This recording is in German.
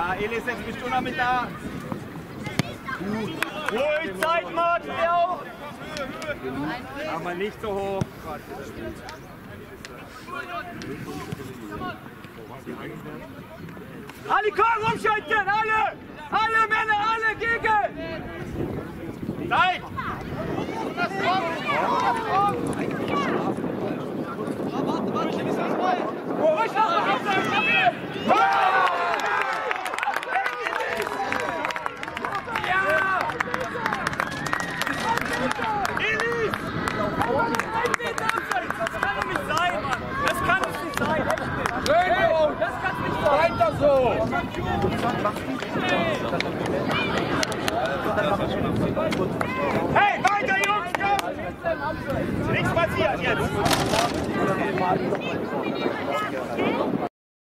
Ja, Elis, jetzt bist du noch mit da. Ruhig, Zeit, Martin, auch. Aber nicht so hoch. Alle Korn rumschalten, alle! Alle Männer, alle gegen! Zeit! Ruhig, Weiter so! Hey, weiter Jungs! Nichts passiert jetzt!